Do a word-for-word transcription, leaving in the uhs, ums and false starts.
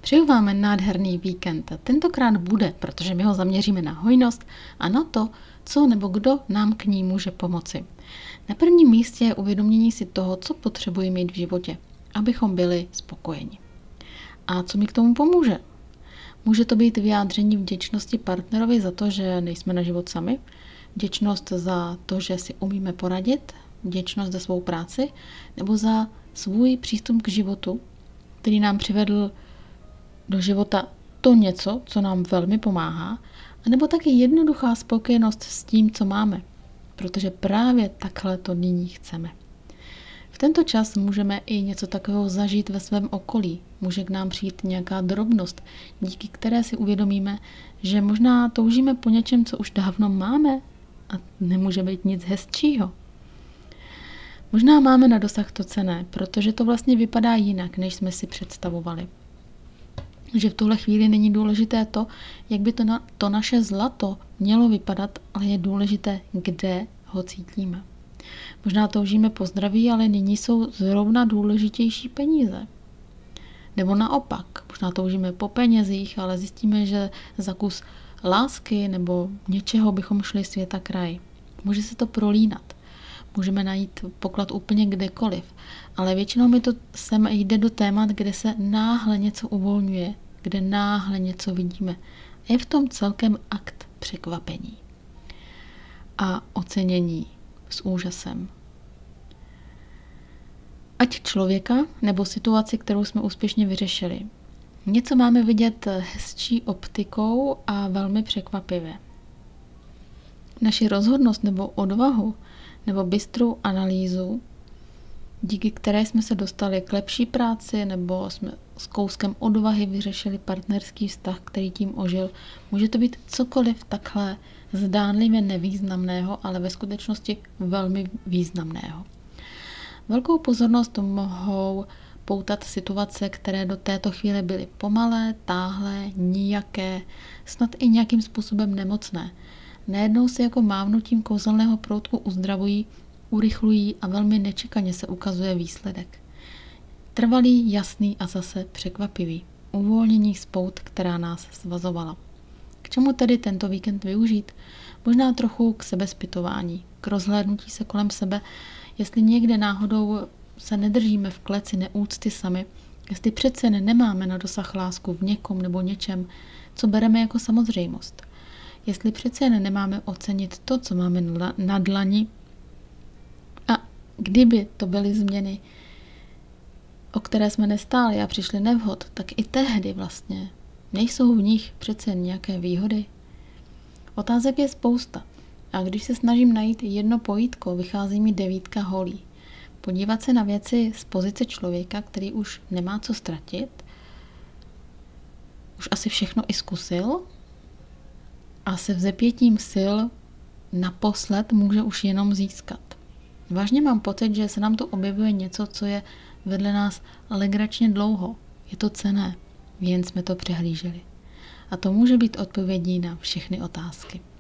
Přeju vám nádherný víkend. Tentokrát bude, protože my ho zaměříme na hojnost a na to, co nebo kdo nám k ní může pomoci. Na prvním místě je uvědomění si toho, co potřebuji mít v životě, abychom byli spokojeni. A co mi k tomu pomůže? Může to být vyjádření vděčnosti partnerovi za to, že nejsme na život sami, vděčnost za to, že si umíme poradit, vděčnost za svou práci nebo za svůj přístup k životu, který nám přivedl do života to něco, co nám velmi pomáhá, anebo taky jednoduchá spokojenost s tím, co máme, protože právě takhle to nyní chceme. V tento čas můžeme i něco takového zažít ve svém okolí. Může k nám přijít nějaká drobnost, díky které si uvědomíme, že možná toužíme po něčem, co už dávno máme a nemůže být nic hezčího. Možná máme na dosah to cenné, protože to vlastně vypadá jinak, než jsme si představovali. Že v tuhle chvíli není důležité to, jak by to, na, to naše zlato mělo vypadat, ale je důležité, kde ho cítíme. Možná toužíme po zdraví, ale nyní jsou zrovna důležitější peníze. Nebo naopak, možná toužíme po penězích, ale zjistíme, že za kus lásky nebo něčeho bychom šli světa kraj. Může se to prolínat. Můžeme najít poklad úplně kdekoliv, ale většinou mi to sem jde do témat, kde se náhle něco uvolňuje, kde náhle něco vidíme. A je v tom celkem akt překvapení a ocenění s úžasem. Ať člověka nebo situaci, kterou jsme úspěšně vyřešili. Něco máme vidět hezčí optikou a velmi překvapivě. Naši rozhodnost nebo odvahu nebo bystrou analýzu, díky které jsme se dostali k lepší práci nebo jsme s kouskem odvahy vyřešili partnerský vztah, který tím ožil. Může to být cokoliv takhle zdánlivě nevýznamného, ale ve skutečnosti velmi významného. Velkou pozornost mohou poutat situace, které do této chvíle byly pomalé, táhlé, nijaké, snad i nějakým způsobem nemocné. Najednou se jako mávnutím kouzelného proutku uzdravují, urychlují a velmi nečekaně se ukazuje výsledek. Trvalý, jasný a zase překvapivý. Uvolnění spout, která nás svazovala. K čemu tedy tento víkend využít? Možná trochu k sebezpytování, k rozhlédnutí se kolem sebe, jestli někde náhodou se nedržíme v kleci neúcty sami, jestli přece nemáme na dosah lásku v někom nebo něčem, co bereme jako samozřejmost. Jestli přece jen nemáme ocenit to, co máme na dlani, a kdyby to byly změny, o které jsme nestáli a přišli nevhod, tak i tehdy vlastně nejsou v nich přece nějaké výhody. Otázek je spousta a když se snažím najít jedno pojítko, vychází mi devítka holí. Podívat se na věci z pozice člověka, který už nemá co ztratit, už asi všechno i zkusil, a se vzepětím sil naposled může už jenom získat. Vážně mám pocit, že se nám tu objevuje něco, co je vedle nás legračně dlouho. Je to cenné, jen jsme to přehlíželi. A to může být odpovědí na všechny otázky.